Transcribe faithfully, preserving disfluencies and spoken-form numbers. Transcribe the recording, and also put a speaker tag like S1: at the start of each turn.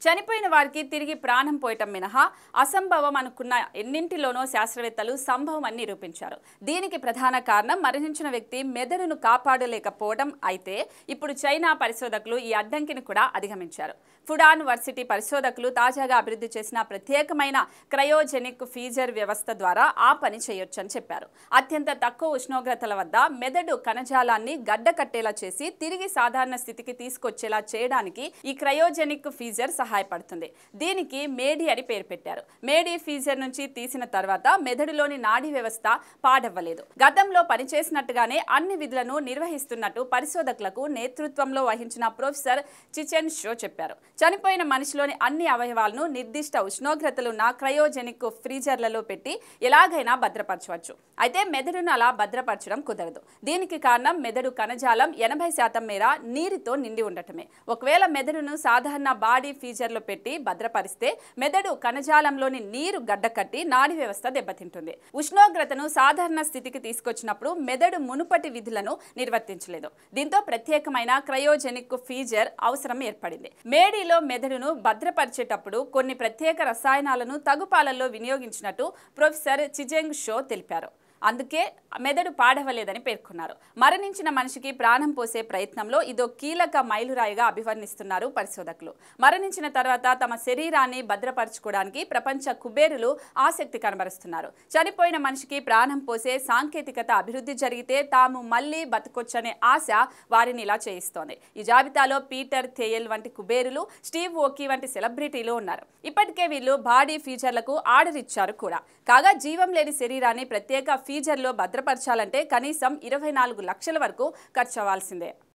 S1: చనిపోయిన వారికి తిరిగి ప్రాణం పోయటం మినహా అసంభవం అనుకున్న ఎన్నింటిలోనో శాస్త్రవేత్తలు సంభవం అని నిరూపించారు. దీనికి ప్రధాన కారణం మరణించిన వ్యక్తి మెదడును కాపాడలేకపోవడం. అయితే ఇప్పుడు చైనా పరిశోధకులు ఈ అడ్డంకిని కూడా అధిగమించారు. ఫుడాన్ వర్సిటీ పరిశోధకులు తాజాగా అభివృద్ధి చేసిన ప్రత్యేకమైన క్రయోజెనిక్ ఫీజర్ వ్యవస్థ ద్వారా ఆ పని చేయొచ్చని చెప్పారు. అత్యంత తక్కువ ఉష్ణోగ్రతల వద్ద మెదడు కణజాలాన్ని గడ్డకట్టేలా చేసి తిరిగి సాధారణ స్థితికి తీసుకొచ్చేలా చేయడానికి ఈ క్రయోజెనిక్ ఫీజర్ సహాయపడుతుంది. దీనికి మేడి అని పేరు పెట్టారు. మేడి ఫీజర్ నుంచి తీసిన తర్వాత మెదడులోని నాడీ వ్యవస్థ పాడవ్వలేదు. గతంలో పనిచేసినట్టుగానే అన్ని విధులను నిర్వహిస్తున్నట్టు పరిశోధకులకు నేతృత్వంలో వహించిన ప్రొఫెసర్ చిచెన్ షో చెప్పారు. చనిపోయిన మనిషిలోని అన్ని అవయవాలను నిర్దిష్ట ఉష్ణోగ్రతలున్న క్రయోజెనిక్ ఫ్రీజర్లలో పెట్టి ఎలాగైనా భద్రపరచవచ్చు. అయితే మెదడును అలా భద్రపరచడం కుదరదు. దీనికి కారణం మెదడు కణజాలం ఎనభై శాతం మేర నీరుతో నిండి ఉండటమే. ఒకవేళ మెదడును సాధారణ బాడీ ఫీజర్లో పెట్టి భద్రపరిస్తే మెదడు కణజాలంలోని నీరు గడ్డకట్టి నాడీ వ్యవస్థ దెబ్బతింటుంది. ఉష్ణోగ్రతను సాధారణ స్థితికి తీసుకొచ్చినప్పుడు మెదడు మునుపటి విధులను నిర్వర్తించలేదు. దీంతో ప్రత్యేకమైన క్రయోజెనిక్ ఫీజర్ అవసరం ఏర్పడింది. మేడీలో మెదడును భద్రపరిచేటప్పుడు కొన్ని ప్రత్యేక రసాయనాలను తగుపాలల్లో వినియోగించినట్టు ప్రొఫెసర్ చిజెంగ్ షో తెలిపారు. అందుకే మెదడు పాడవలేదని పేర్కొన్నారు. మరణించిన మనిషికి ప్రాణం పోసే ప్రయత్నంలో ఇదో కీలక మైలురాయిగా అభివర్ణిస్తున్నారు పరిశోధకులు. మరణించిన తర్వాత తమ శరీరాన్ని భద్రపరచుకోవడానికి ప్రపంచ కుబేరులు ఆసక్తి కనబరుస్తున్నారు. చనిపోయిన మనిషికి ప్రాణం పోసే సాంకేతికత అభివృద్ధి జరిగితే తాము మళ్లీ బతకొచ్చనే ఆశ వారిని ఇలా చేయిస్తోంది. ఈ జాబితాలో పీటర్ థేయల్ వంటి కుబేరులు, స్టీవ్ ఓకీ వంటి సెలబ్రిటీలు ఉన్నారు. ఇప్పటికే వీళ్ళు బాడీ ఫీచర్లకు ఆర్డర్ ఇచ్చారు కూడా. కాగా జీవం లేని శరీరాన్ని ప్రత్యేక ఫీజర్లో భద్రపరచాలంటే కనీసం ఇరవై నాలుగు లక్షల వరకు ఖర్చు అవ్వాల్సిందే.